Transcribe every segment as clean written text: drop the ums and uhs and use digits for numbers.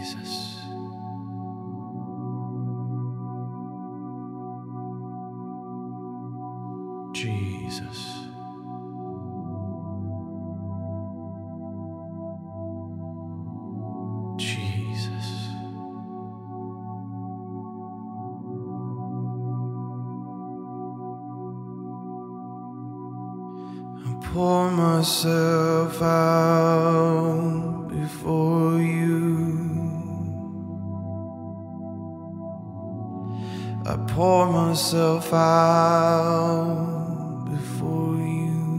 Jesus. Jesus. I pour myself out before you. I pour myself out before you.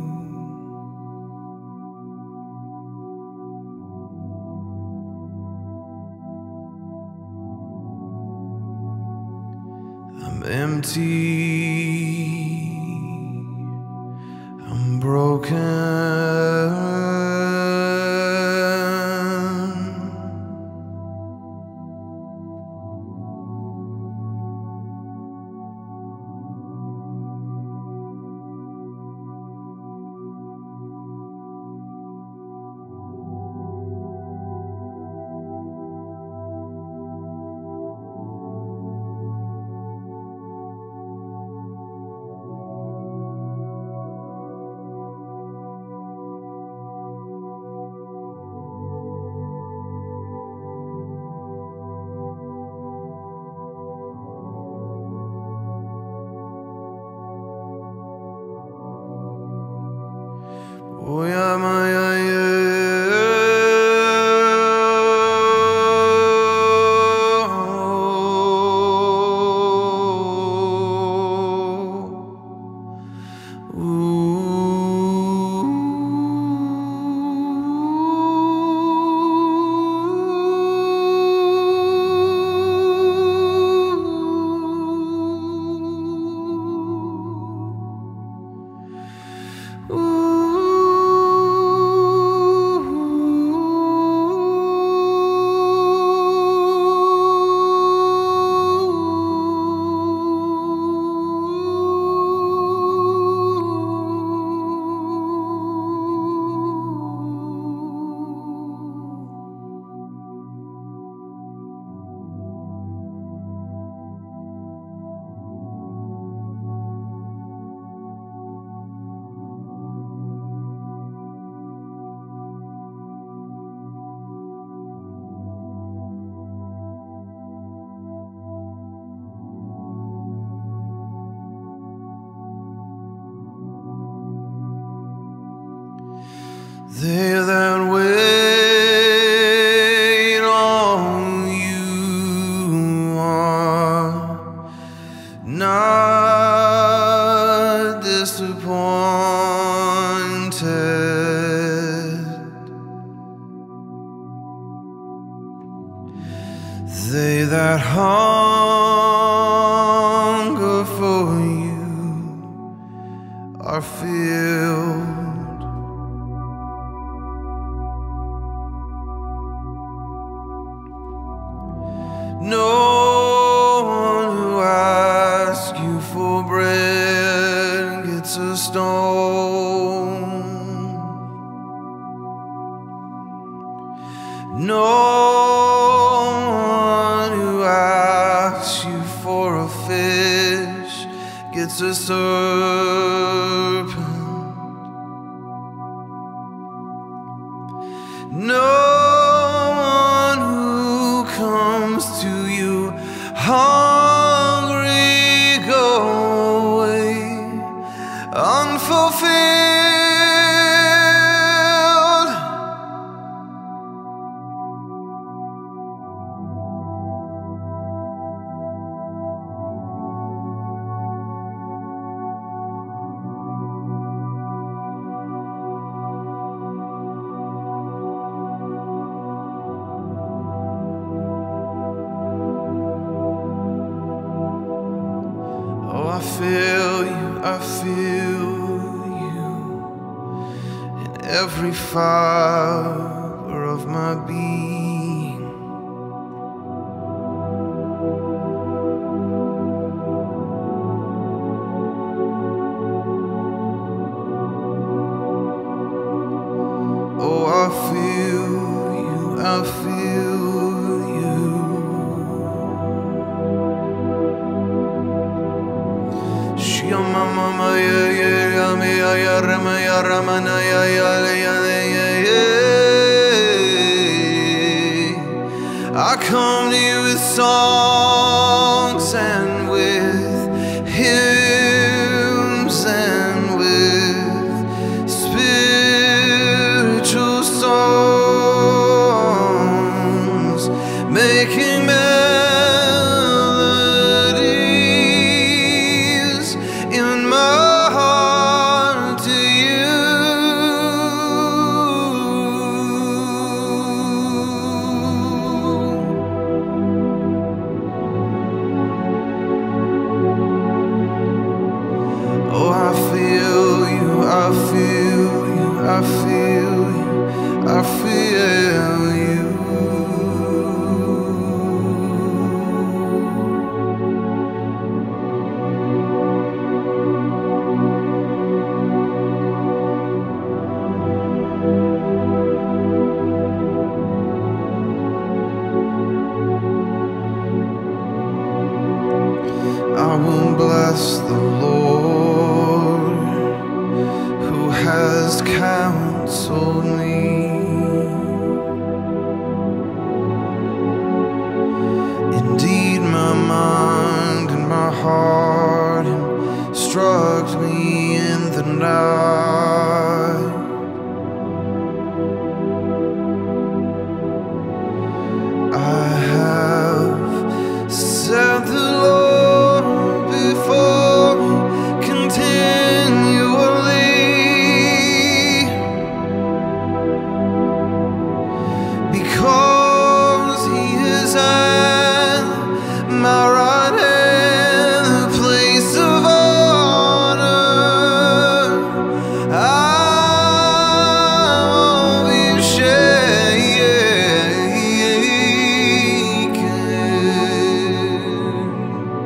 I'm empty, I'm broken. Oh yeah, my they that wait on you are not disappointed. They that hunger for you are filled. No one who asks you for bread gets a stone. No one who asks you for a fish gets a serpent. No one who comes to you hungry, go away unfulfilled. Oh, I feel you in every fiber of my being. Oh, I feel you I come to you with songs and with hymns and with spiritual songs, making melodies in my heart to you. Oh, I feel you, I feel you, I feel you, I feel you. I will bless the Lord who has counseled me. Indeed, my mind and my heart instruct me in the night. I have set the Lord before me continually, because he is at my right hand, the place of honor. I won't be shaken.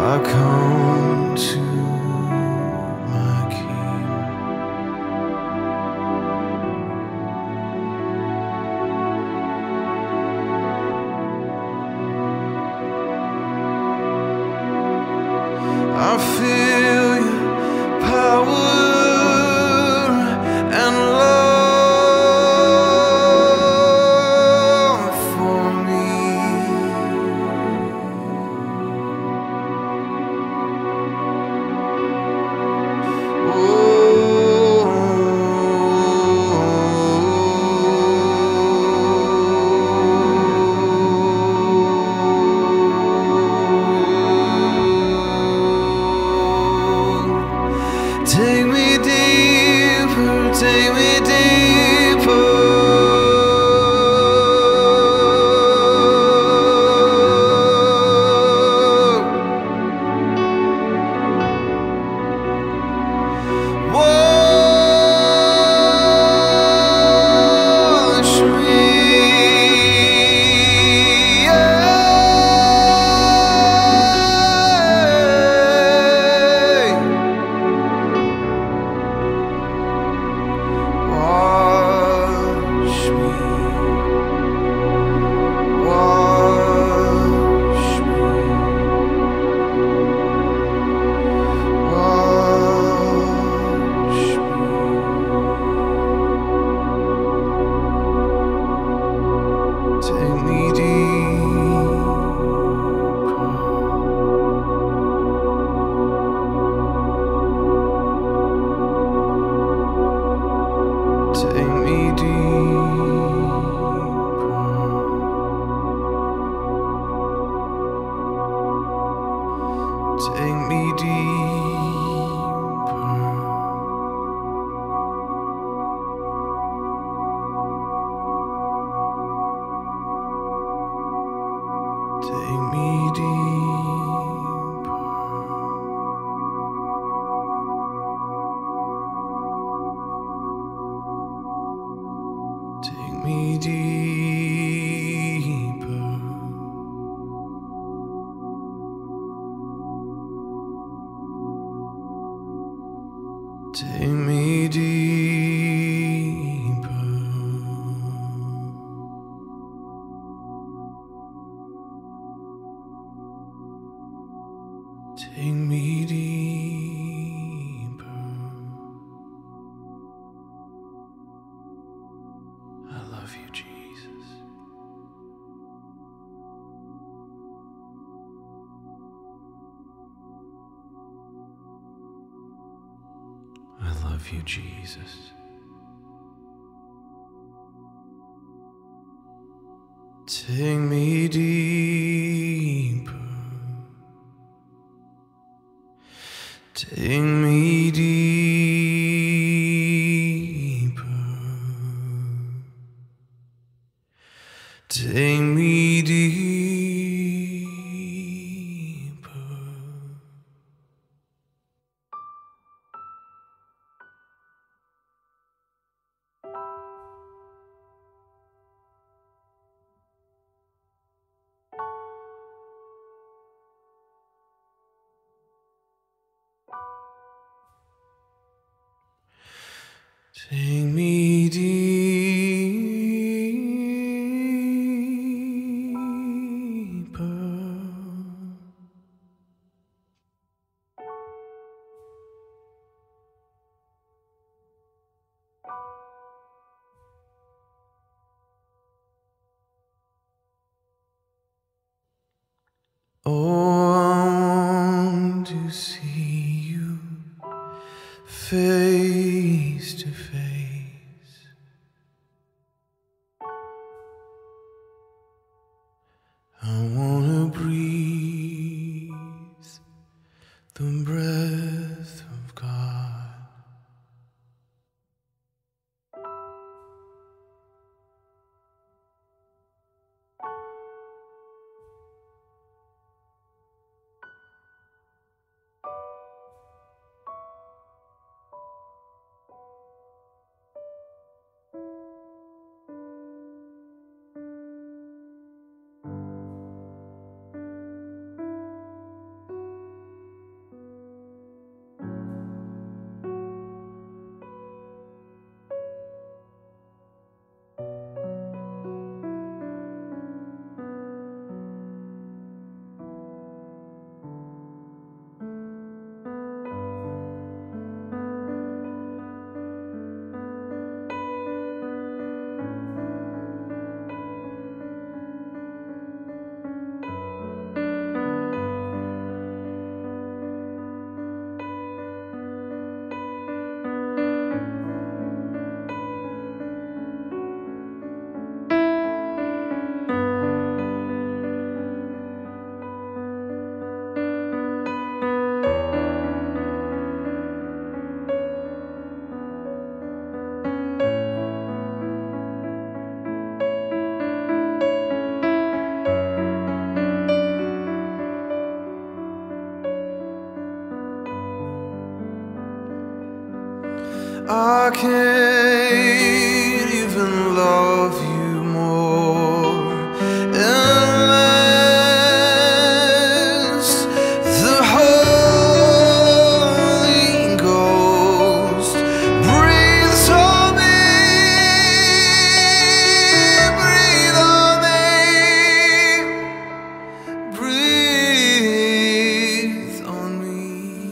I come to my King. I feel your power and love for me. Take me deeper, take me deeper. Wash me, wash me, wash me, wash me. Take me deeper. Take me deeper. Take me deeper. Take me deeper. Take me deeper. Take me deeper. Take me deeper. I love you, Jesus. I love you, Jesus. Take me deeper. Take me deeper. Take me deeper. Take me deeper. Oh, I want to see you face to face. I wanna breathe the breath of God. I can't even love you more unless the Holy Ghost breathes on me, breathe on me, breathe on me.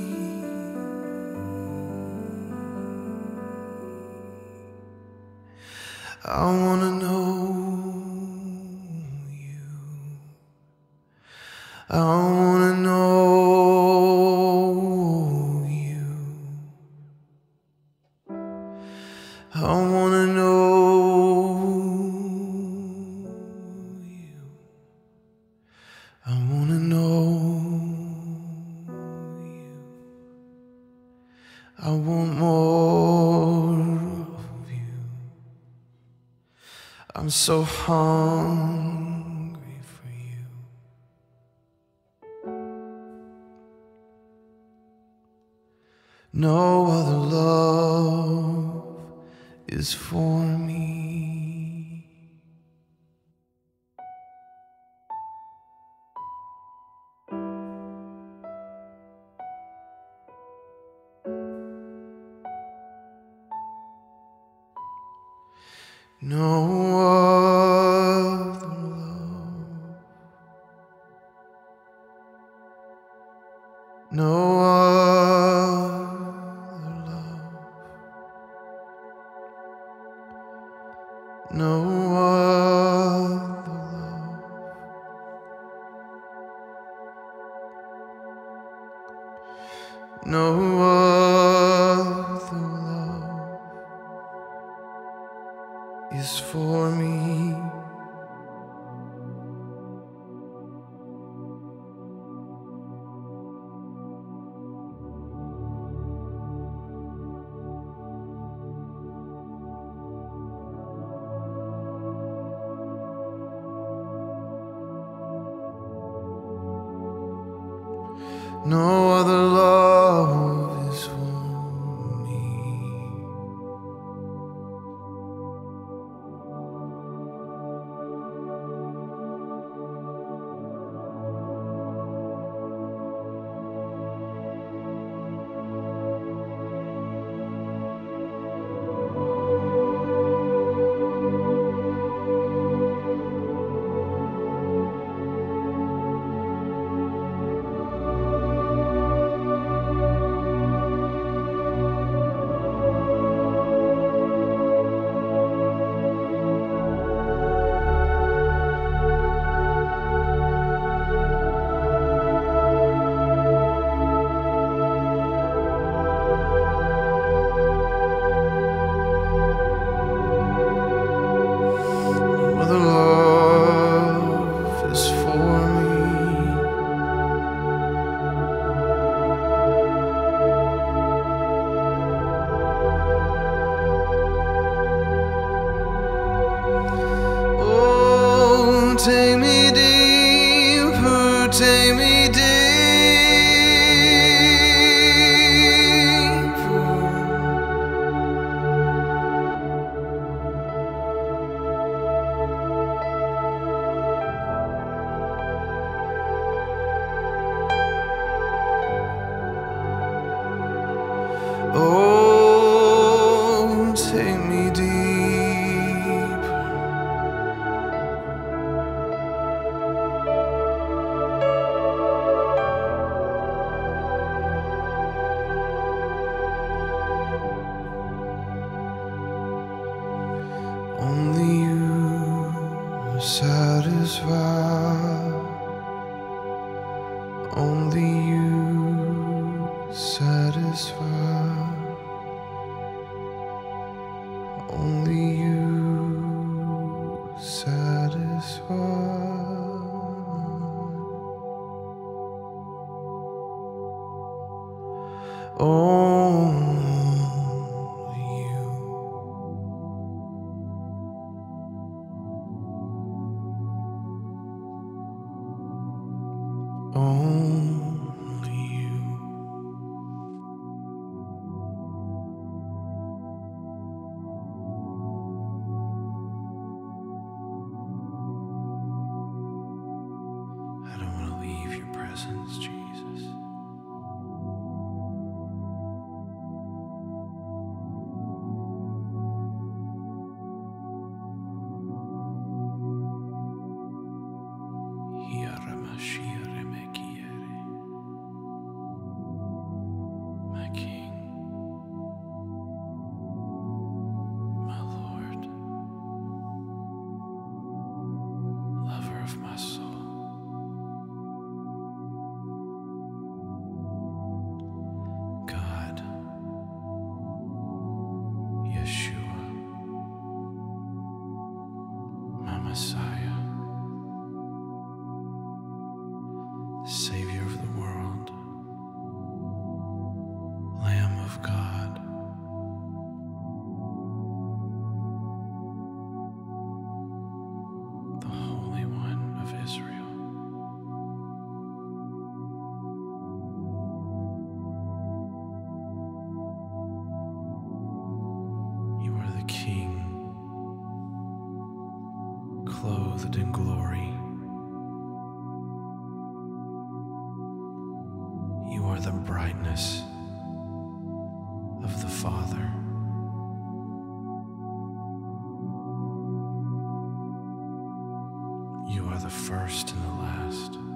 I wanna know you. I wanna know you. I wanna know you. I wanna know you. I want more of you. I'm so hungry for you. No other love is for me. No other love, no other love, no other love, no other love is for me. No other love is for me. Other love is for me. Oh, take me deeper, take me deeper. Oh, take me deep. Only you are satisfied. Only you satisfy. Only you satisfy. Only you. Only you. Yeshua, my Messiah, the Savior of the world, Lamb of God, the Holy One of Israel. You are the King, clothed in glory. You are the brightness of the Father. You are the first and the last.